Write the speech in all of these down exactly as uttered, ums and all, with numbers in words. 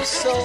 so.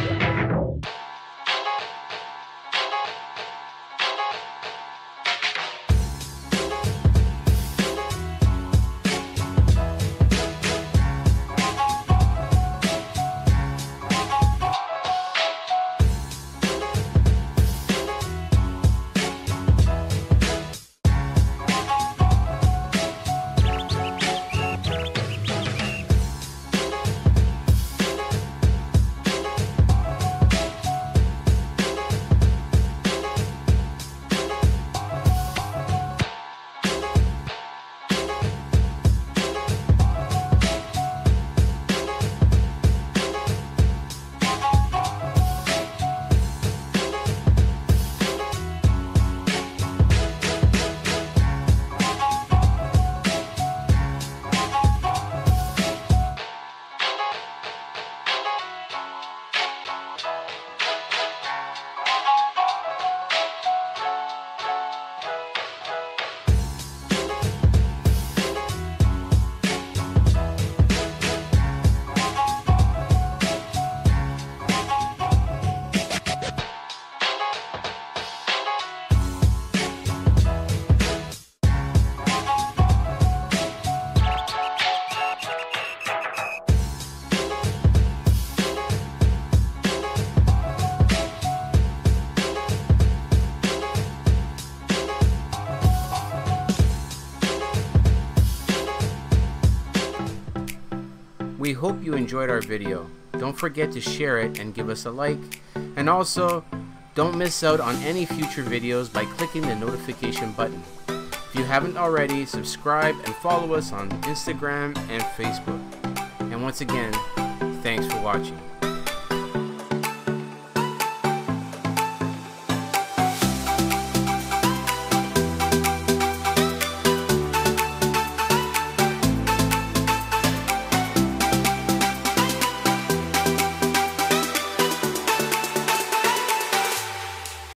We hope you enjoyed our video. Don't forget to share it and give us a like. And also, don't miss out on any future videos by clicking the notification button. If you haven't already, subscribe and follow us on Instagram and Facebook. And once again, thanks for watching.